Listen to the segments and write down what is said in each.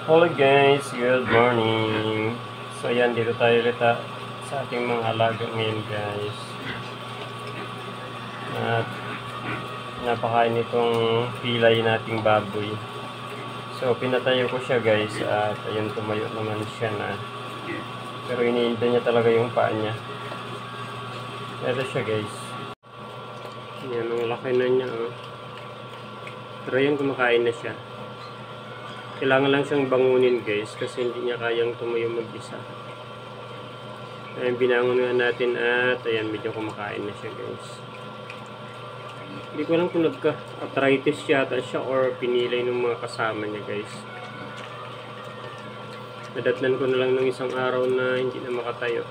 Hello guys, good morning. So yan, dito tayo ulit sa ating mga alaga ngayon guys. At napakain itong pilay nating baboy. So pinatayo ko siya guys at ayun, tumayo naman siya na. Pero iniinda niya talaga yung paa niya. Ito siya guys. Yan, ang laki na niya. Oh. Pero yun, kumakain na siya. Kailangan lang siyang bangunin guys kasi hindi niya kayang tumayo mag-isa. Ayan, binangon nga natin at ayan, medyo kumakain na siya guys. Hindi ko alam kung nagka-arthritis yata siya or pinilay ng mga kasama niya guys. Nadatnan ko na lang ng isang araw na hindi na makatayo.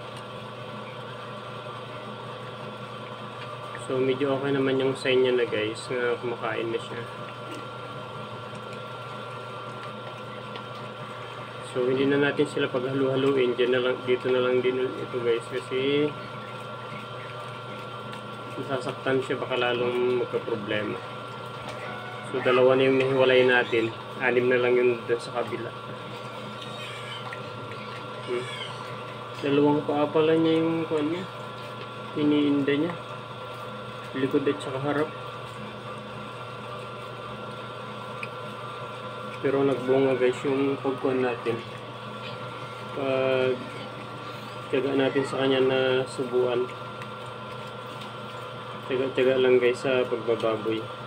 So medyo okay naman yung sign niya na guys na kumakain na siya. So hindi na natin sila paghalu-haluin, dito na lang din ito guys kasi masasaktan siya, baka lalong magka-problema. So dalawa na yung nahiwalay natin, 6 na lang yung doon sa kabila. Dalawang paa pala niya yung niya, iniinda niya, likod at saka harap. Pero nagbunga guys yung pagkuhan natin. Pag tiyaga natin sa kanya na subuan. Tiyaga lang guys sa pagbababoy.